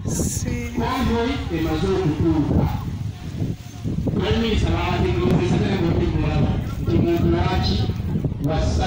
Convoy emaze okutuuka. Prime Minister baategeezezza ng'okukola nti muntu lwaki wassa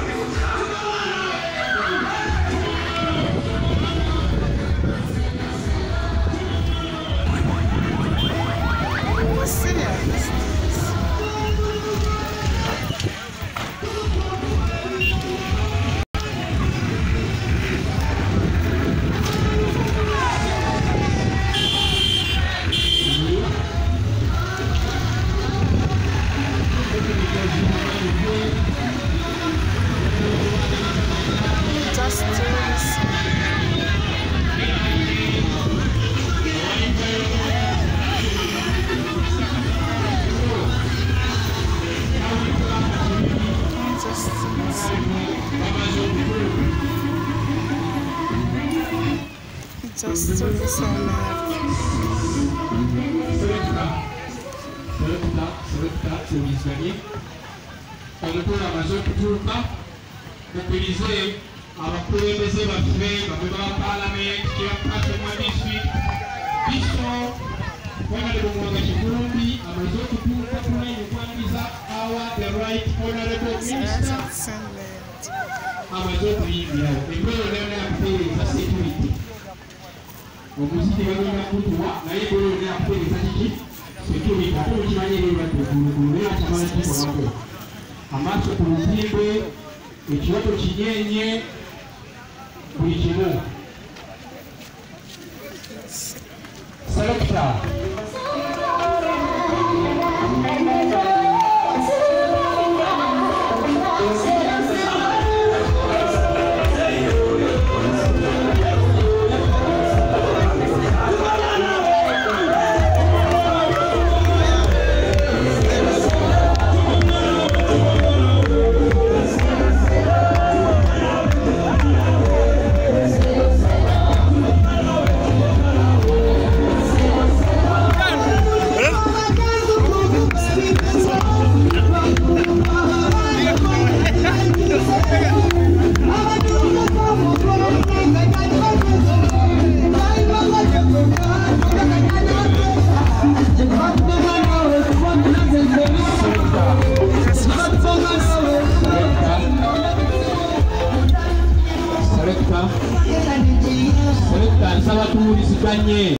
omutuula amaze okutuuka mukkirize abakulembeze baffe bamwe ba paalamenti kyebakukasema district biso honorable Muhanga Kivumbi amaze okutuuka kunanyigwaniriza our the right honorable minister amaze okuyimbirawo embeera olena yakuteereza security omuziki bagenda kutuwa naye embeera olena yakuteereza kiki security ate mukimanyi ebyebatukulukulu naye atamanyikikolako amaaso ku luzimbe ekiwato kinyenye buli kimu selekta Selekta nsaba tuwuliziganye